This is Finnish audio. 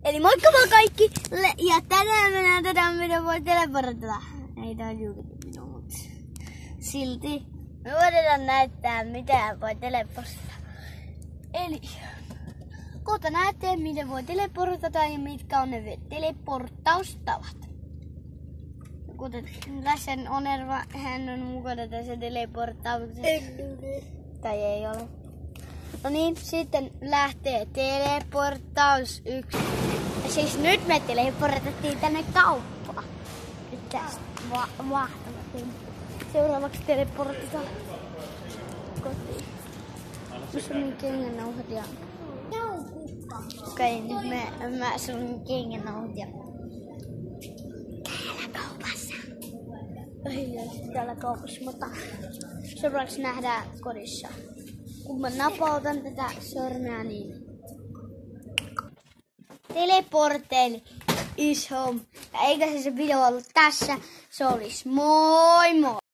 Eli moikka vaan kaikki! Ja tänään mennään tätä, mitä voi teleportata. Ei tää on julkaisu minua, mutta silti me voidaan näyttää, mitä voi teleportata. Eli kohta näette, miten voi teleportata ja mitkä on ne teleporttaustavat. Kuten tässä on Erva, hän on mukana tässä teleporttauksessa. Tai ei ole. No niin, sitten lähtee teleporttaus 1. Ja siis nyt me teleportattiin tänne kauppaan. Nyt tästä vaahtavattiin. Seuraavaksi teleportataan kotiin. Missä on niin kengännauhat ja... Okei, nyt mä sun kengännauhat ja... Täällä kaupassa. Täällä kaupassa, mutta seuraavaksi nähdään kodissa. Kun mä napautan tätä sormea, niin teleportel is home. Ja eikä se video ollut tässä, se olisi moi moi!